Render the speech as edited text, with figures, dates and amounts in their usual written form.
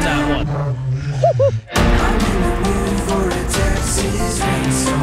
that one. I'm in the mood for a Texas rain.